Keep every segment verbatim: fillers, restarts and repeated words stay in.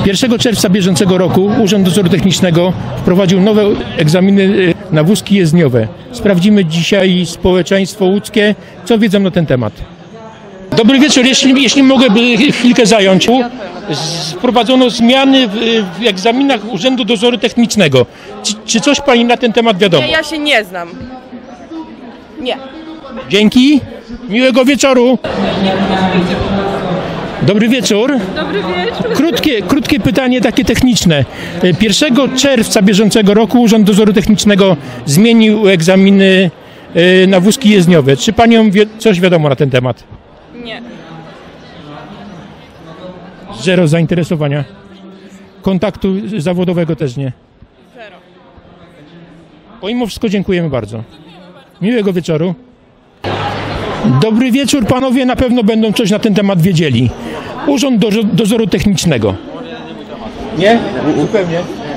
pierwszego czerwca bieżącego roku Urząd Dozoru Technicznego wprowadził nowe egzaminy na wózki jezdniowe. Sprawdzimy dzisiaj społeczeństwo łódzkie, co wiedzą na ten temat. Dobry wieczór, jeśli, jeśli mogę chwilkę zająć. Wprowadzono zmiany w, w egzaminach Urzędu Dozoru Technicznego. Czy, czy coś Pani na ten temat wiadomo? Nie, ja się nie znam. Nie. Dzięki. Miłego wieczoru. Dobry wieczór. Dobry wieczór. Krótkie, krótkie pytanie takie techniczne. pierwszego czerwca bieżącego roku Urząd Dozoru Technicznego zmienił egzaminy na wózki jezdniowe. Czy Panią wie, coś wiadomo na ten temat? Nie. Zero zainteresowania. Kontaktu zawodowego też nie. Zero. Pomimo wszystko dziękujemy bardzo. Miłego wieczoru. Dobry wieczór, panowie na pewno będą coś na ten temat wiedzieli. Urząd do, Dozoru Technicznego. Nie? Zupełnie.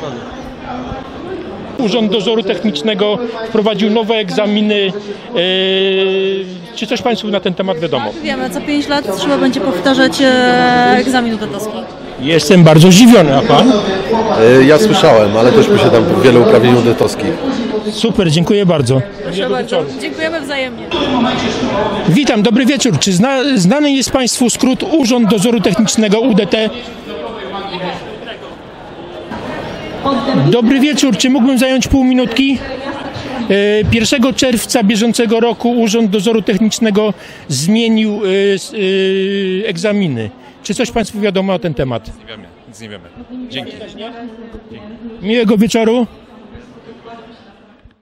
Urząd Dozoru Technicznego wprowadził nowe egzaminy. Yy, czy coś Państwu na ten temat wiadomo? Wiemy, co pięć lat trzeba będzie powtarzać e, egzamin udetowski. Jestem bardzo zdziwiony, a Pan? Ja słyszałem, ale też mi się tam wiele uprawnień udetowskich. Super, dziękuję bardzo. Proszę bardzo. Dziękujemy wzajemnie. Witam, dobry wieczór. Czy zna, znany jest Państwu skrót Urząd Dozoru Technicznego U D T? Dobry wieczór, czy mógłbym zająć pół minutki? pierwszego czerwca bieżącego roku Urząd Dozoru Technicznego zmienił egzaminy. Czy coś Państwu wiadomo na ten temat? Nie wiemy, nic nie wiemy. Dzięki. Miłego wieczoru.